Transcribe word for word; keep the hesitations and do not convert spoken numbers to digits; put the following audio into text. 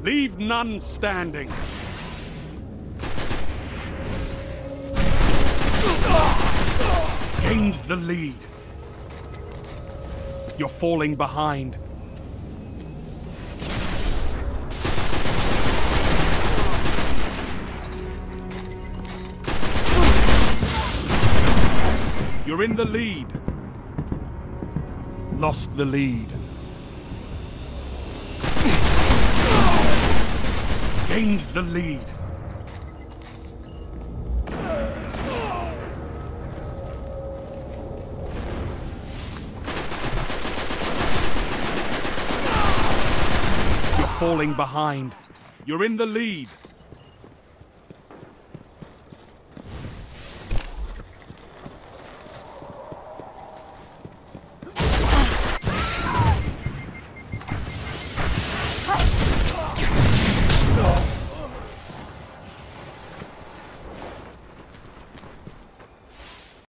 Leave none standing. Gains the lead. You're falling behind. You're in the lead. Lost the lead. Gains the lead. You're falling behind. You're in the lead.